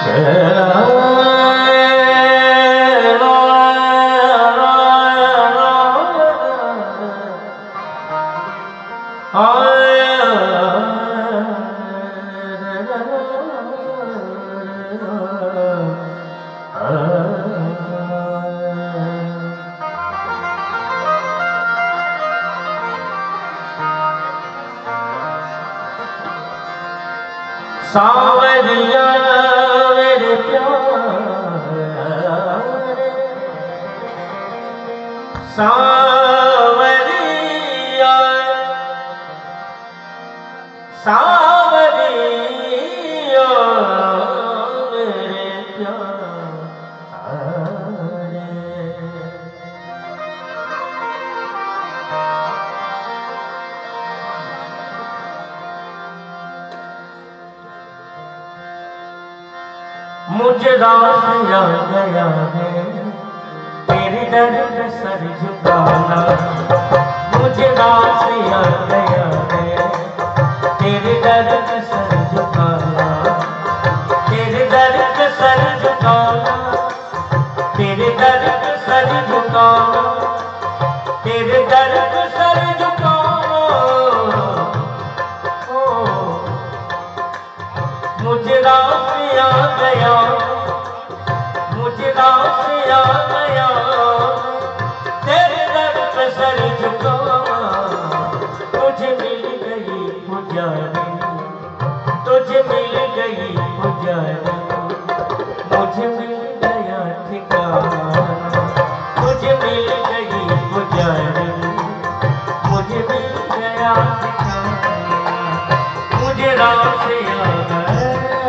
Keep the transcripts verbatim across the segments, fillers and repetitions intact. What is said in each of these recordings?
सावरिया मेरे प्यारे सावरिया सावरिया मेरे प्यारे मुझे रास आ गया है तेरे दर पे सर झुकाना मुझे रास आ गया है तेरे दर पे सर झुकाना तेरे दर पे सर झुकाना तेरे दर पे सर झुकाना तेरे दर पे सर झुकाना ओ मुझे रास आ गया मुझे रास आ गया तेरे दर पे सर झुकाना तुझे मिल गई पुजारी तुझे मिल गई पुजारी मुझे मिल गया ठिकाना तुझे मिल गई पुजारी मुझे मिल गया ठिकाना मुझे रास आ गया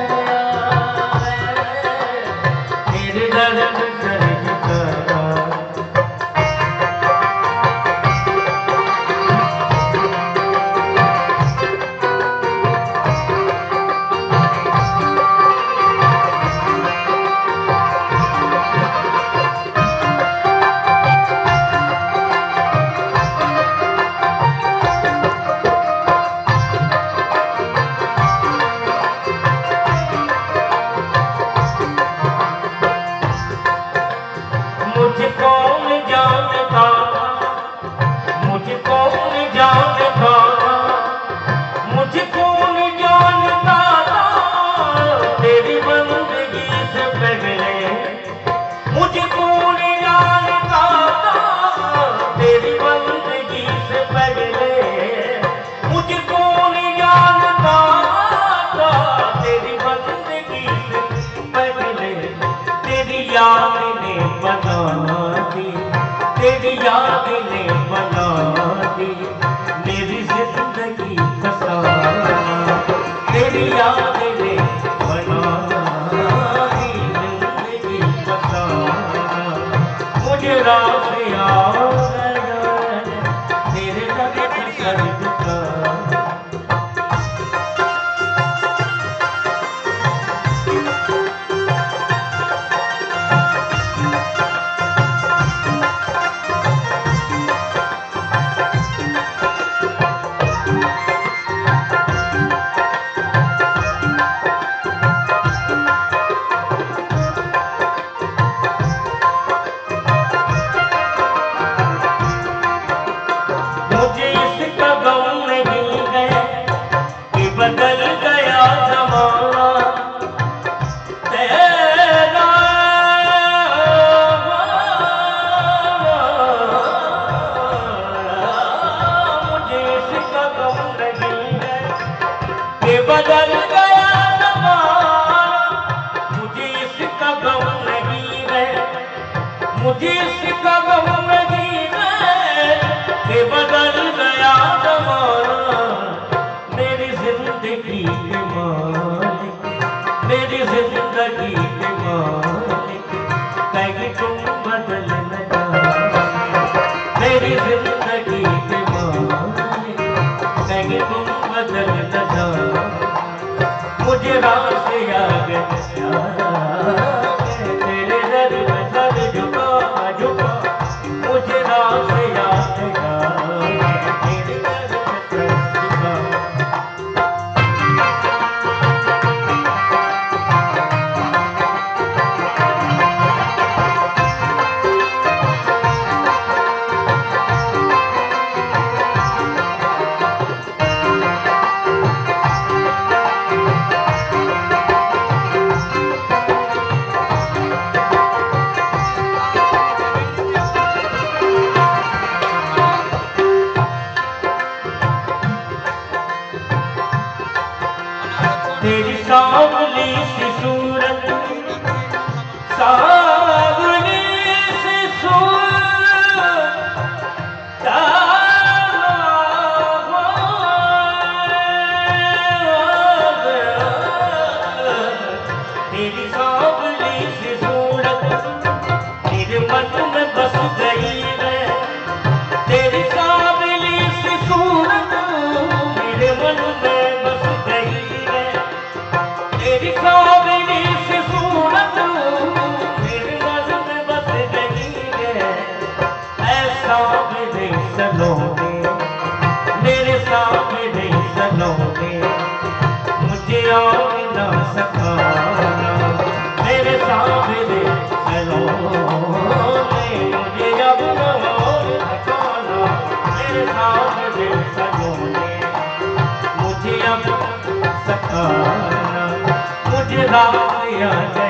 मुझे कौन जानता मुझे कौन जानता मुझे कौन जानता था तेरी बंदगी से पहले मुझे कौन जानता था तेरी बंदगी से पहले मुझे कौन जानता था तेरी बंदगी से पहले तेरी याद ने बनाना दी तेरी याद ने बनाना दी मेरी जिंदगी फसाना तेरी याद ने बनाना दी जिंदगी फसाना मुझे रास आ गया तेरे दर पे सर झुकाना बदल गया जमाना तेरा मुझे इसका गम नहीं है कि बदल गया जमाना मुझे इसका गम नहीं है मुझे इसका गम नहीं है कि बदल गया जमाना मेरी जिंदगी के मालिक मेरी जिंदगी के मालिक कहीं तुम बदल न जाना मेरी जिंदगी के मालिक कहीं तुम बदल न जाना मुझे रास आ गया तेरे दर पे सर झुका झुका मुझे रास आ गया तेरे दर पे सर झुका तेरी सांवली सी सूरत, सांवली सी सूरत, तेरी सांवली सी सूरत मेरे मन में बस गई है। तेरी सांवली सी सूरत मेरे मन में बस गई है। तेरी सांवली सी सूरत मेरे मन में बस गई है। ऐसा मेरे सनों में, मेरे सामने सनों में मुझे और ना सखाना। मेरे सामने सनों में मुझे अब ना और सखाना। मेरे सामने सनों में मुझे अब सखाना। मुझे रात याद